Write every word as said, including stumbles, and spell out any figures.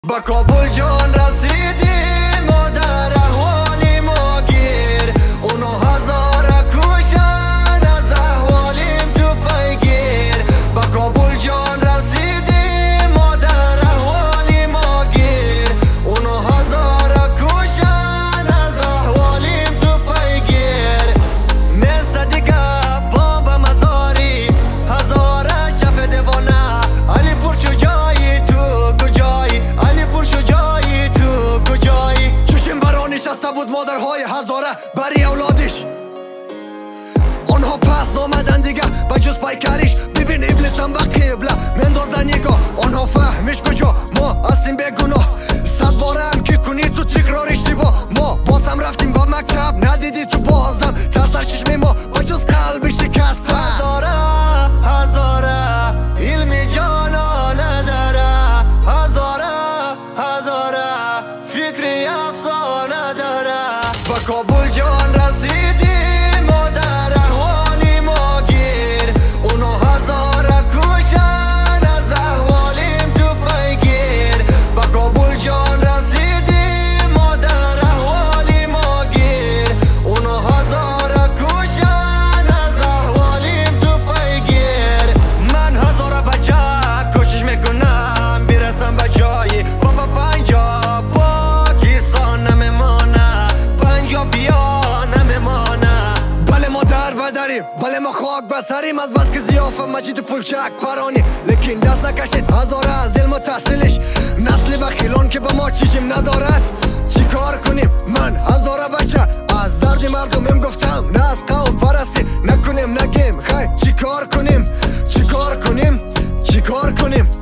با کابل جان رسیدیم ما در احوالی ما گیر اونا هزار کشن از احوالیم تو پیگیر با کابل جان رسیدیم ما در احوالی ما گیر اونا هزار کشن از احوالیم تو پیگیر مثل دیگه پا به مزاری هزار شف دیوانه علی پر شجایی تو کجایی علی پر شجایی تو کجایی چشم برا نشسته بود مادرهای هزاره بری اولادش آنها پس نامدن دیگه با جز پیکریش ببین ابلیس هم به قبله مندازن نگاه آنها فهمش کجا ما هستیم بگناه صد باره هم که کنی تو تکرار اشتباه ما باز هم رفتیم با مکتب ندیدی تو بازم ترسر چشم ما با جز قلب شکسته هزاره هزاره علمی جانا نداره هزاره هزاره فکری افسانه داره با کابل جان رسیدیم ما در احوالی ما گیر اونا هزاره کشن از احوالیم تو پیگیر با کابل جان رسیدیم ما در احوالی ما گیر اونا هزاره کشن از احوالیم تو پیگیر من هزاره بچه کوشش میکنم برسم به جایی بابا پنجاب پاکستان نمیمانه پنجاب بیا نمیمانه بله ما در بدریم بله ما خاک بسریم از بس که زیافه مجید و پولچک پرانی لیکن دست نکشید هزاره از علم و تحصیلش نسل بخیلان که به ما چشم ندارد چی کار کنیم من هزاره بچه از درد مردمیم گفتم نه از قوم پرستی نکنیم نگیم خیلی چی کار کنیم چی کار کنیم چی کار کنیم